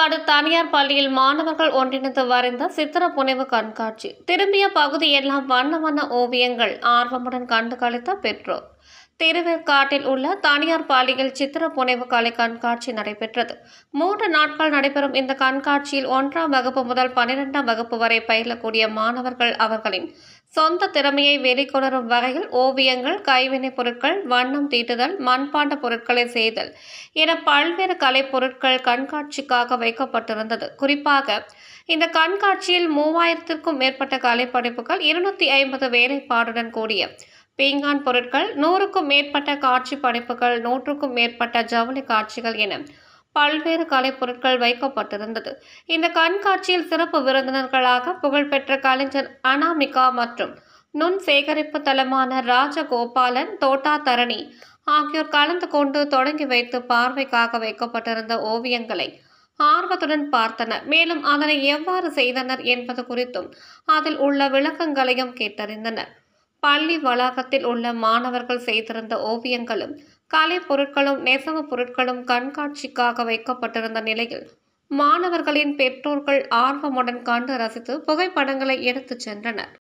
திருவேற்காடு தனியார் பள்ளியில் மாணவர்கள் ஒன்றிணைந்து வரைந்த சித்திர புனைவு கண்காட்சி. திரும்பிய பகுதியெல்லாம் வண்ண வண்ண ஓவியங்கள் ஆர்வமுடன் கண்டு களித்த பெற்றோர். திருவேற்காட்டில் உள்ள தனியார் பள்ளியில் சித்திர புனைவு கலை கண்காட்சி நடைபெற்றது. 3 நாட்கள் நடைபெறும் இந்த கண்காட்சியில் 1ஆம் வகுப்பு முதல் 12ஆம் வகுப்பு வரை பயிலக்கூடிய மாணவர்கள் அவர்களின் சொந்த திறமையை வெளிக்கொணரும் வகையில் ஓவியங்கள், கைவினைப் பொருட்கள், வண்ணம் தீட்டுதல், மண்பாண்ட பொருட்களை செய்தல் என பல்வேறு கலைப் பொருட்கள் கண்காட்சிக்காக வைக்கப்பட்டிருந்தது. குறிப்பாக இந்த கண்காட்சியில் 3000க்கும் மேற்பட்ட கலைப்படைப்புகள், 250 வேலைப்பாடுடன் கூடிய பீங்கான் பொருட்கள், 100க்கும் மேற்பட்ட காட்சி படைப்புகள், 100க்கும் மேற்பட்ட ஜவுளி காட்சிகள் என பல்வேறு கலைப்பொருட்கள் வைக்கப்பட்டிருந்தது. இந்த கண்காட்சியில் சிறப்பு விருந்தினர்களாக புகழ்பெற்ற கலைஞர் அனாமிகா மற்றும் நுண் சேகரிப்பு தளமான ராஜகோபாலன், தோட்டா தரணி ஆகியோர் கலந்து கொண்டு தொடங்கி வைத்து பார்வைக்காக வைக்கப்பட்டிருந்த ஓவியங்களை ஆர்வத்துடன் பார்த்தனர். மேலும் அதனை எவ்வாறு செய்தனர் என்பது குறித்தும் அதில் உள்ள விளக்கங்களையும் கேட்டறிந்தனர். பள்ளி வளாகத்தில் உள்ள மாணவர்கள் செய்திருந்த ஓவியங்களும், கலை பொருட்களும், நெசவு பொருட்களும் கண்காட்சிக்காக வைக்கப்பட்டிருந்த நிலையில் மாணவர்களின் பெற்றோர்கள் ஆர்வமுடன் கண்டு ரசித்து புகைப்படங்களை எடுத்துச் சென்றனர்.